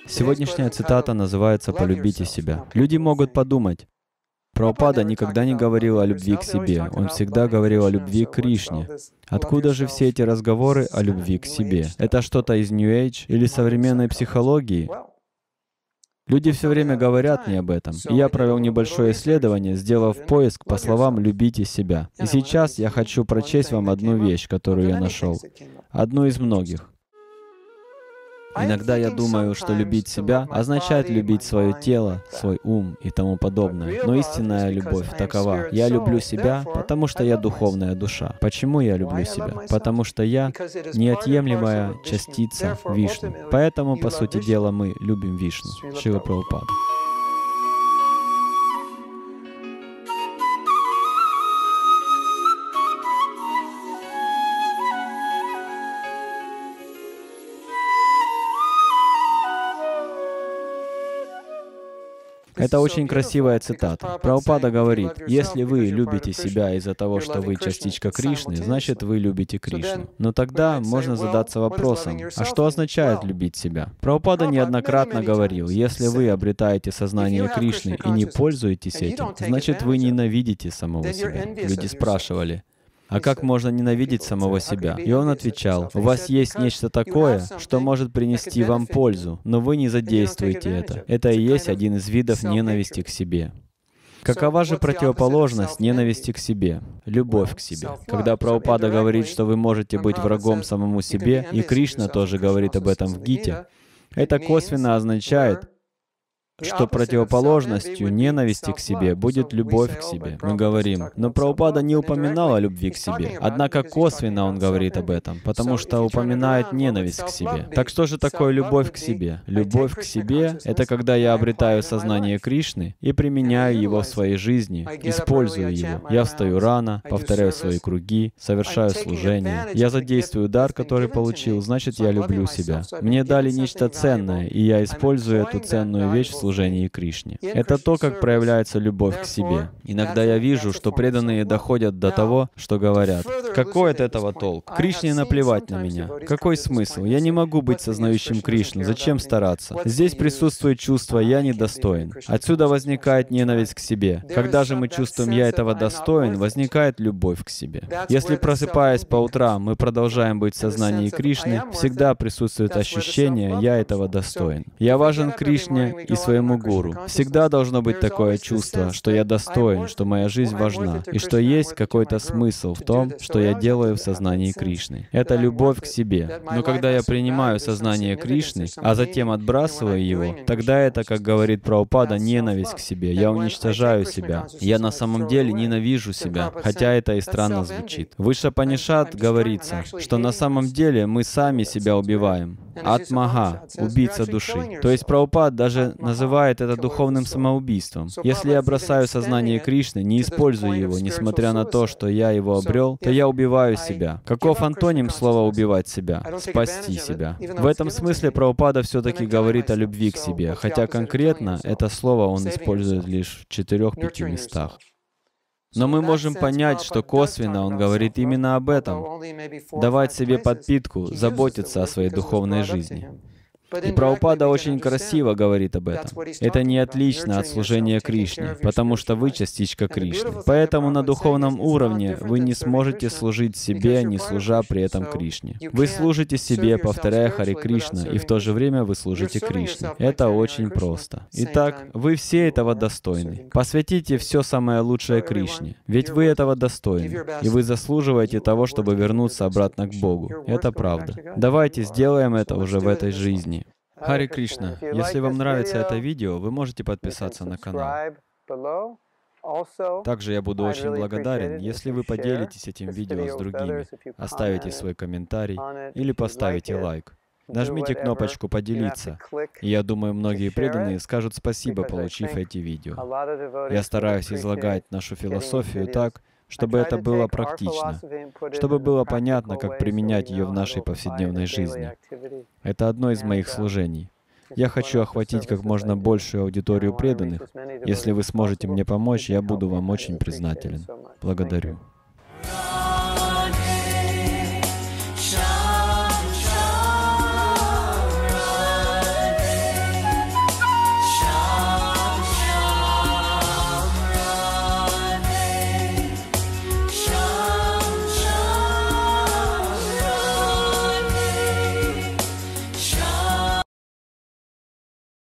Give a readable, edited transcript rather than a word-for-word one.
Сегодняшняя цитата называется «Полюбите себя». Люди могут подумать, Прабхупада никогда не говорил о любви к себе, он всегда говорил о любви к Кришне. Откуда же все эти разговоры о любви к себе? Это что-то из New Age или современной психологии? Люди все время говорят мне об этом, и я провел небольшое исследование, сделав поиск по словам «любите себя». И сейчас я хочу прочесть вам одну вещь, которую я нашел. Одну из многих. Иногда я думаю, что любить себя означает любить свое тело, свой ум и тому подобное. Но истинная любовь такова. Я люблю себя, потому что я духовная душа. Почему я люблю себя? Потому что я неотъемлемая частица Вишну. Поэтому, по сути дела, мы любим Вишну. Шрила Прабхупада. Это очень красивая цитата. Прабхупада говорит, если вы любите себя из-за того, что вы частичка Кришны, значит, вы любите Кришну. Но тогда можно задаться вопросом, а что означает любить себя? Прабхупада неоднократно говорил, если вы обретаете сознание Кришны и не пользуетесь этим, значит, вы ненавидите самого себя. Люди спрашивали, а как можно ненавидеть самого себя? И он отвечал, у вас есть нечто такое, что может принести вам пользу, но вы не задействуете это. Это и есть один из видов ненависти к себе. Какова же противоположность ненависти к себе? Любовь к себе. Когда Прабхупада говорит, что вы можете быть врагом самому себе, и Кришна тоже говорит об этом в Гите, это косвенно означает, что противоположностью ненависти к себе будет любовь к себе. Мы говорим, но Прабхупада не упоминал о любви к себе. Однако косвенно он говорит об этом, потому что упоминает ненависть к себе. Так что же такое любовь к себе? Любовь к себе — это когда я обретаю сознание Кришны и применяю его в своей жизни, использую его. Я встаю рано, повторяю свои круги, совершаю служение. Я задействую дар, который получил, значит, я люблю себя. Мне дали нечто ценное, и я использую эту ценную вещь в служении Кришне. Это то, как проявляется любовь к себе. Иногда я вижу, что преданные доходят до того, что говорят, какой от этого толк? Кришне наплевать на меня. Какой смысл? Я не могу быть сознающим Кришну. Зачем стараться? Здесь присутствует чувство «я недостоин». Отсюда возникает ненависть к себе. Когда же мы чувствуем «я этого достоин», возникает любовь к себе. Если, просыпаясь по утрам, мы продолжаем быть в сознании Кришны, всегда присутствует ощущение «я этого достоин». Я важен Кришне и своему гуру. Всегда должно быть такое чувство, что я достоин, что моя жизнь важна, и что есть какой-то смысл в том, что я делаю в сознании Кришны. Это любовь к себе. Но когда я принимаю сознание Кришны, а затем отбрасываю его, тогда это, как говорит Прабхупада, ненависть к себе. Я уничтожаю себя. Я на самом деле ненавижу себя, хотя это и странно звучит. В Ишапанишад говорится, что на самом деле мы сами себя убиваем. Атмага, убийца души. То есть Прабхупад даже называет это духовным самоубийством. Если я бросаю сознание Кришны, не использую его, несмотря на то, что я его обрел, то я убиваю себя. Каков антоним слова «убивать себя»? Спасти себя. В этом смысле Прабхупада все-таки говорит о любви к себе, хотя конкретно это слово он использует лишь в 4-5 местах. Но мы можем понять, что косвенно он говорит именно об этом. Давать себе подпитку, заботиться о своей духовной жизни. И Прабхупада очень красиво говорит об этом. Это не отлично от служения Кришне, потому что вы частичка Кришны. Поэтому на духовном уровне вы не сможете служить себе, не служа при этом Кришне. Вы служите себе, повторяя Харе Кришна, и в то же время вы служите Кришне. Это очень просто. Итак, вы все этого достойны. Посвятите все самое лучшее Кришне, ведь вы этого достойны, и вы заслуживаете того, чтобы вернуться обратно к Богу. Это правда. Давайте сделаем это уже в этой жизни. Харе Кришна, если вам нравится это видео, вы можете подписаться на канал. Также я буду очень благодарен, если вы поделитесь этим видео с другими, оставите свой комментарий или поставите лайк. Нажмите кнопочку «Поделиться», и я думаю, многие преданные скажут спасибо, получив эти видео. Я стараюсь излагать нашу философию так, чтобы это было практично, чтобы было понятно, как применять ее в нашей повседневной жизни. Это одно из моих служений. Я хочу охватить как можно большую аудиторию преданных. Если вы сможете мне помочь, я буду вам очень признателен. Благодарю.